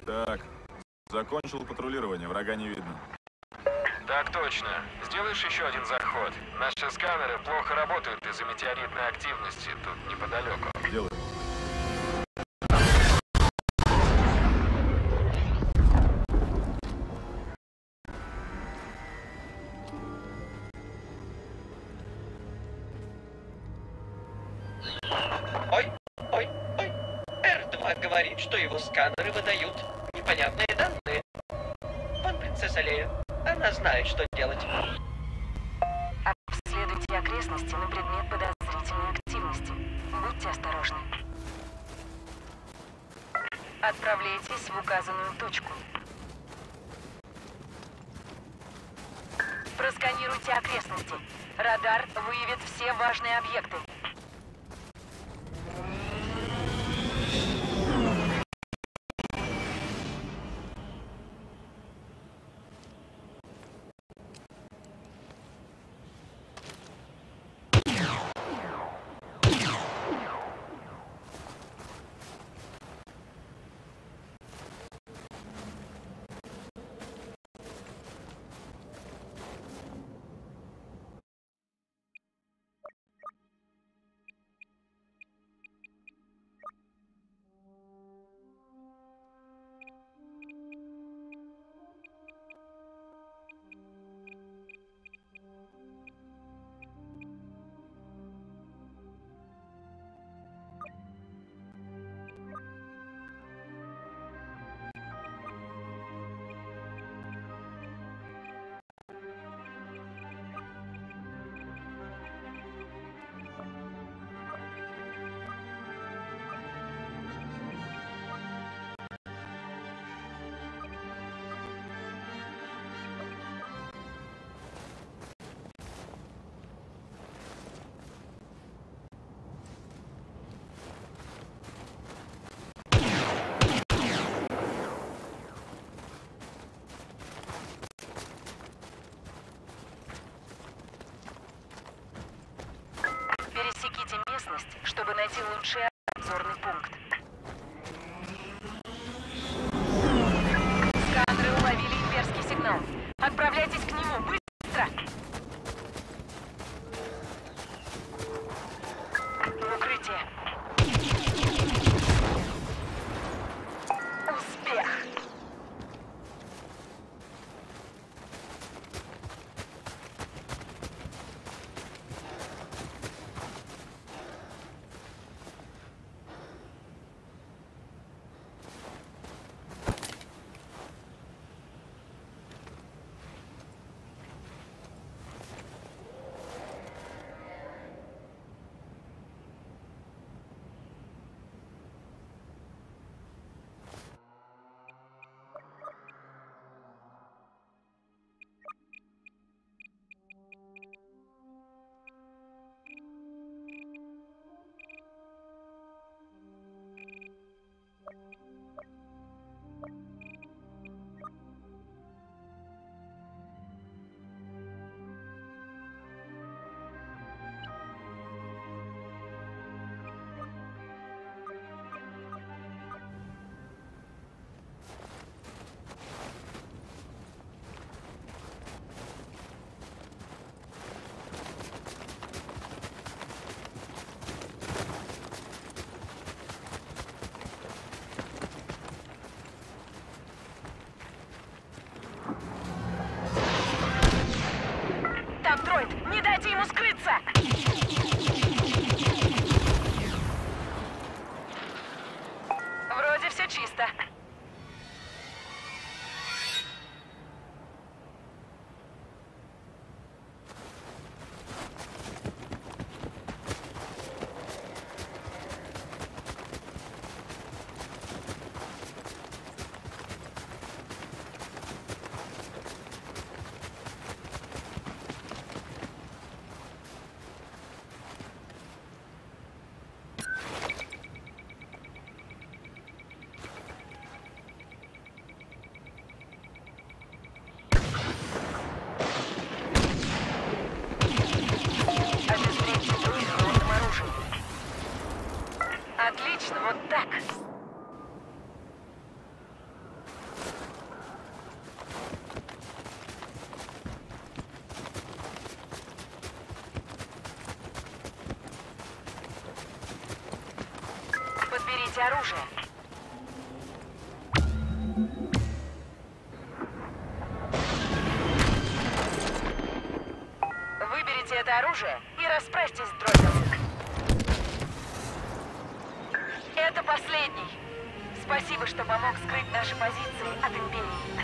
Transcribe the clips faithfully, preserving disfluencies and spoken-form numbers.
Так, закончил патрулирование, врага не видно. Так точно. Сделаешь еще один заход? Наши сканеры плохо работают из-за метеоритной активности тут неподалеку. Делай. Ой, ой, ой. эр два говорит, что его сканеры выдают непонятные данные. Вон принцесса Лея. Она знает, что делать. Обследуйте окрестности на предмет подозрительной активности. Будьте осторожны. Отправляйтесь в указанную точку. Просканируйте окрестности. Радар выявит все важные объекты. Пересеките местность, чтобы найти лучший обзорный пункт. Сканеры уловили имперский сигнал. Отправляйтесь к нему, быстро! В укрытие. Успех! Там дроид! Не дайте ему скрыться! Вроде все чисто. Выберите оружие. Выберите это оружие и расправьтесь с дроидом. Это последний. Спасибо, что помог скрыть наши позиции от Империи.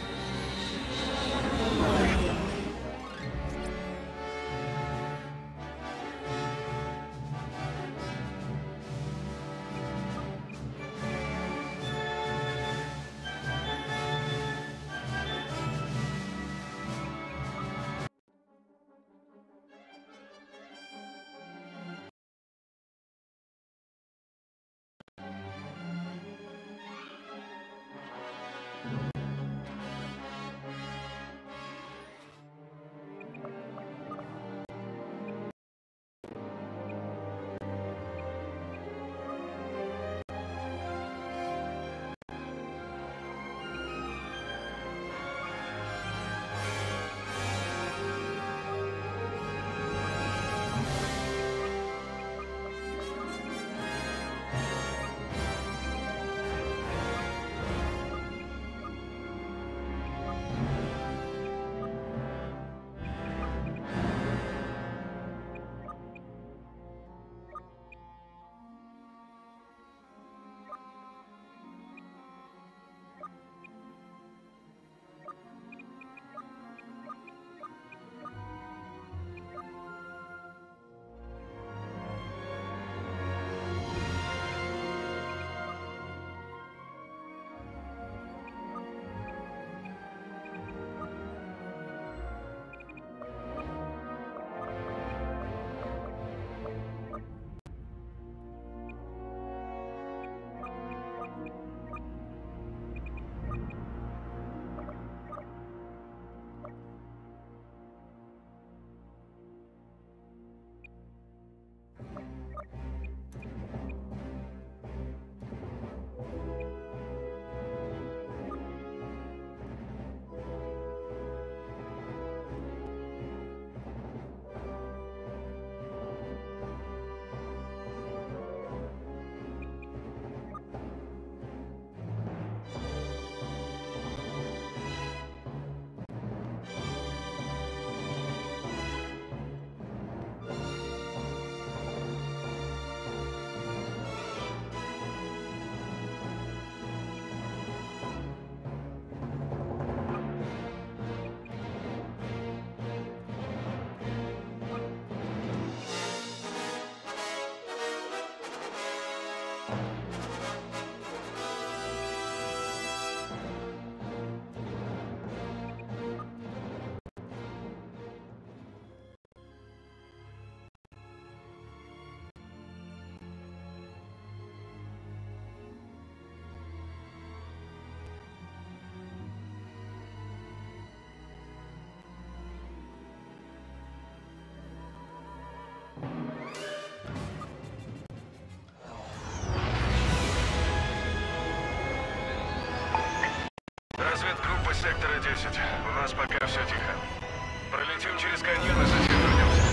Разведгруппа сектора десять. У нас пока все тихо. Пролетим через каньон и затем вернемся.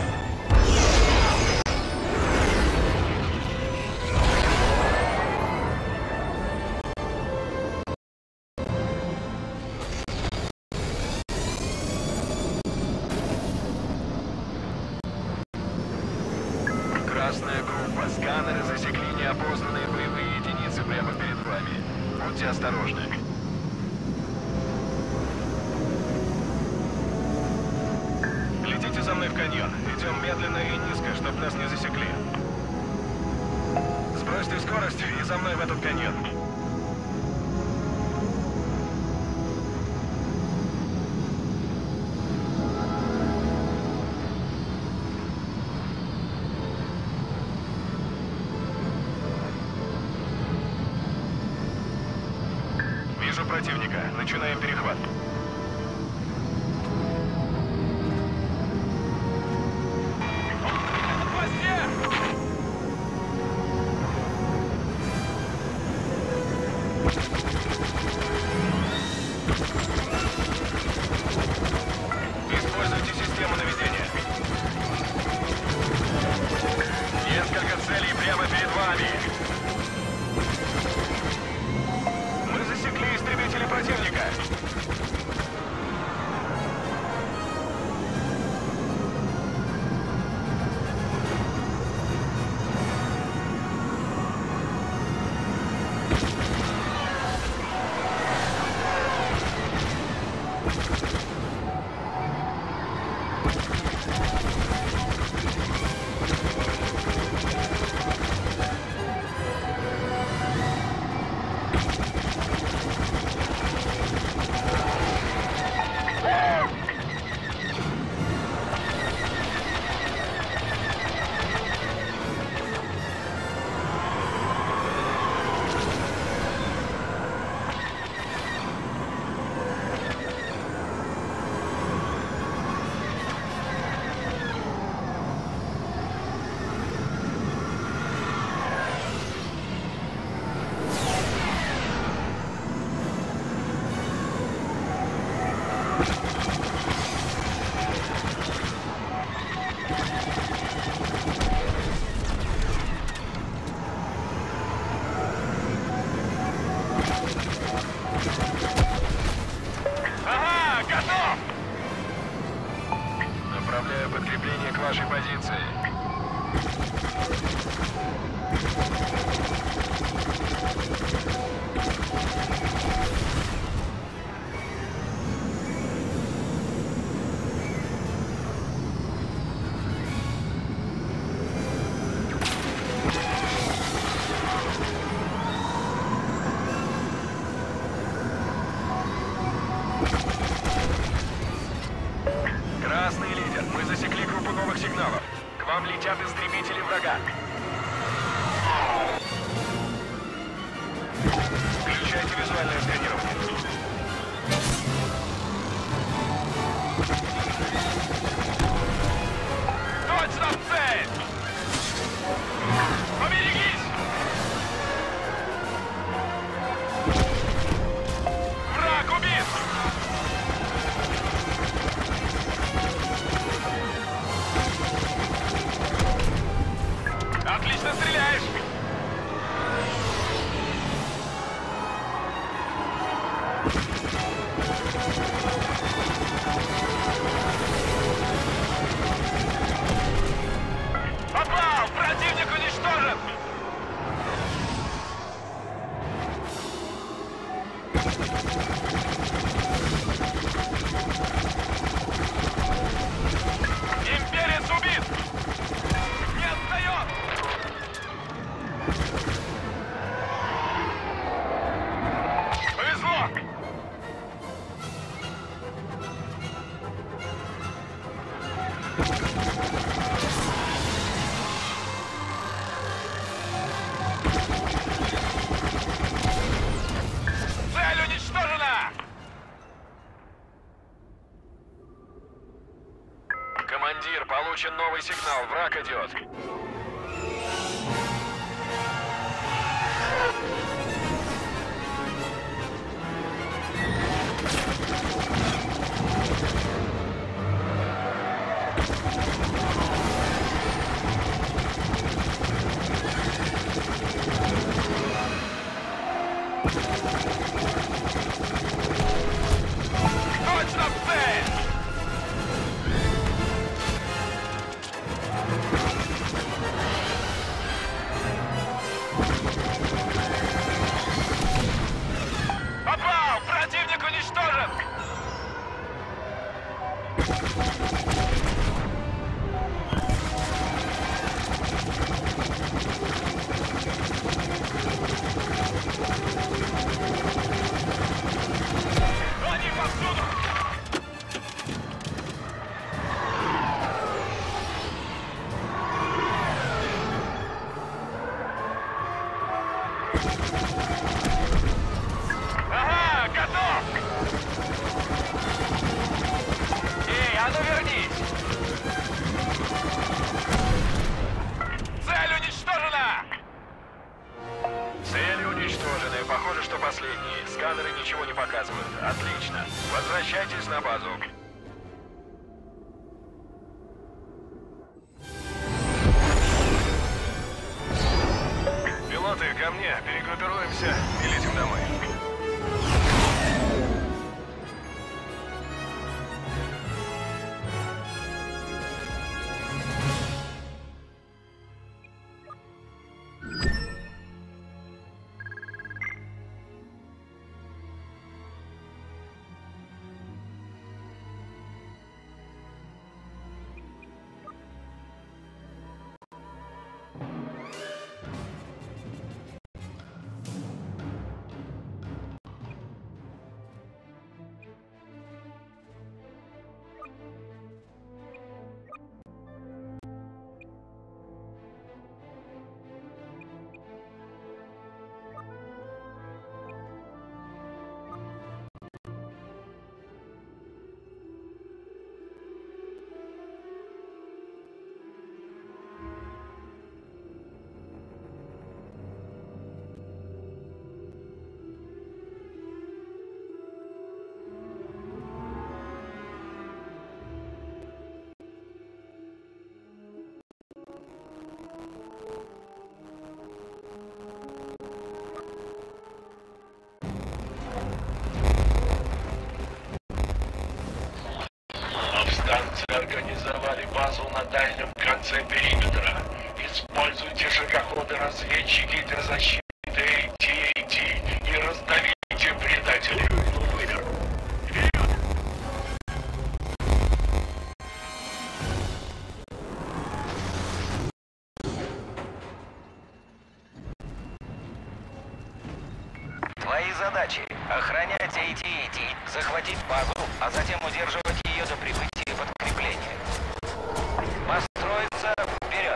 Красная группа. Сканеры засекли неопознанные боевые единицы прямо перед вами. Будьте осторожны. Глядите за мной в каньон. Идем медленно и низко, чтобы нас не засекли. Сбросьте скорость и за мной в этот каньон. Вижу противника. Начинаем перехват. Используйте систему наведения. Несколько целей прямо перед вами. Ага, готов! Направляю подкрепление к вашей позиции. Красный лидер, мы засекли группу новых сигналов. К вам летят истребители врага. Включайте визуальное сканирование. Точно в цель! Поберегись! Враг убит! Отлично стреляешь! Попал! Противник уничтожен! Имперец убит! Не отстает! Повезло! Цель уничтожена! Командир, получен новый сигнал. Враг идет. Точно в цель! Попал! Противник уничтожен! Они повсюду! Ага, готов! Эй, а ну вернись! Цель уничтожена! Цели уничтожены. Похоже, что последние. Сканеры ничего не показывают. Отлично. Возвращайтесь на базу. Пилоты, ко мне. Перегруппируемся и летим домой. Повстанцы организовали базу на дальнем конце периметра. Используйте шагоходы-разведчики для защиты эй ти эй ти и раздавите предателей. Твои задачи — охранять эй ти эй ти, захватить базу, а затем удерживать ее до прибытия подкрепления. Построиться вперед!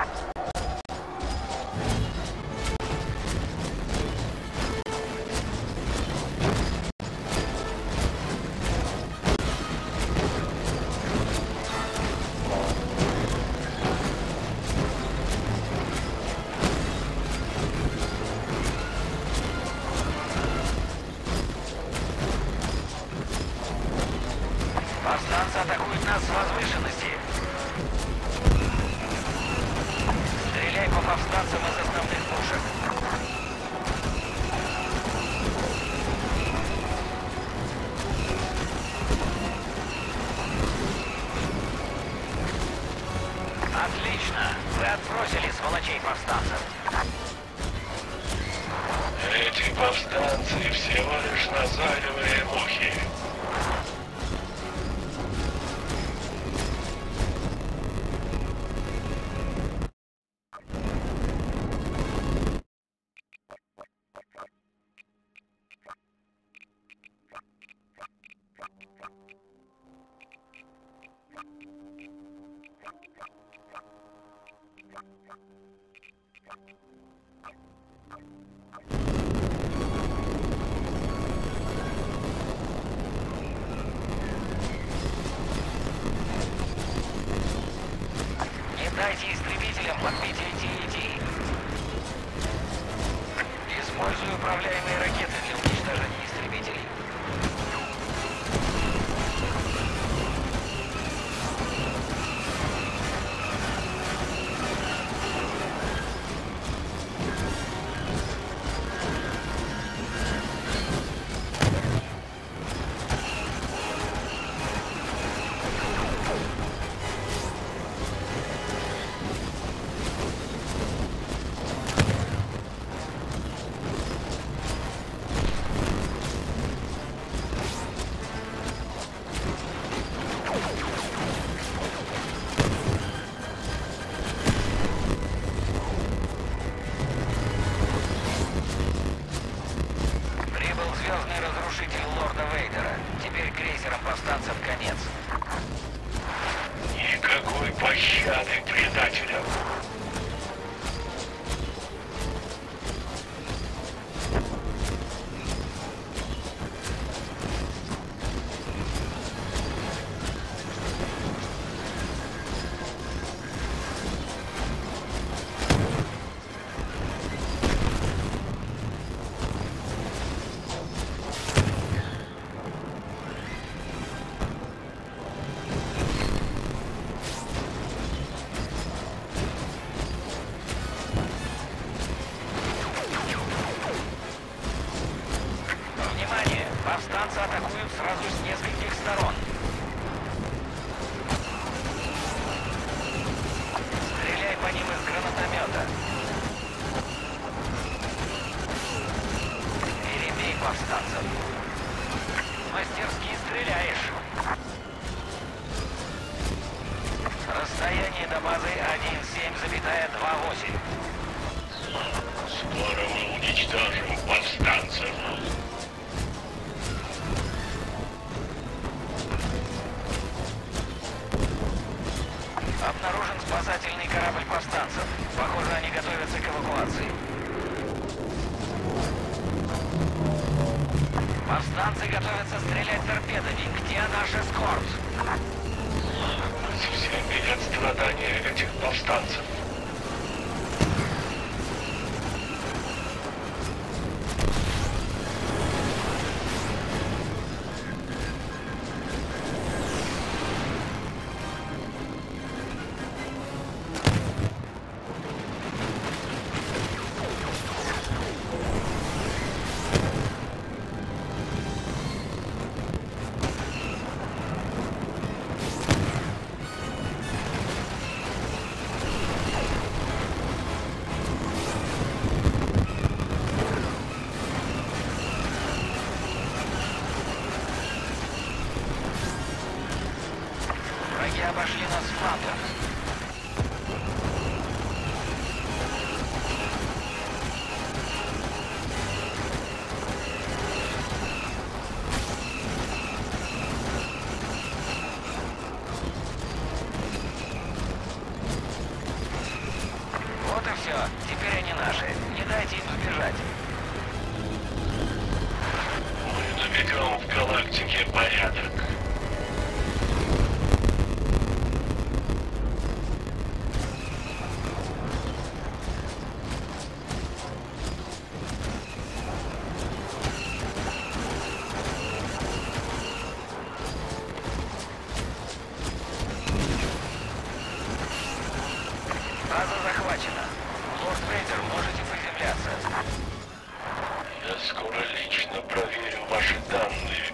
Повстанцы атакуют нас с возвышенности. Стреляй по повстанцам из основных пушек. Отлично! Вы отбросили сволочей повстанцев. Эти повстанцы всего лишь назойливые мухи. Не дайте истребителям подбить эй ти эй ти. Использую управляемые ракеты для уничтожения истребителей. Прибыл звездный разрушитель лорда Вейдера. Теперь крейсерам повстанцев конец. Никакой пощады предателям. Внимание! Повстанцы атакуют сразу с нескольких сторон. Стреляй по ним из гранатомета. Перебей повстанцев. Мастерски стреляешь. Расстояние до базы один семь двадцать восемь. Скоро мы уничтожим повстанцев. Обнаружен спасательный корабль повстанцев. Похоже, они готовятся к эвакуации. Повстанцы готовятся стрелять торпедами. Где наш эскорт? Все видят страдания этих повстанцев. Враги обошли нас с флангов. Вот и все. Теперь они наши. Не дайте им сбежать. Мы наведем в галактике порядок. База захвачена. Лорд Вейдер, можете приземляться. Я скоро лично проверю ваши данные.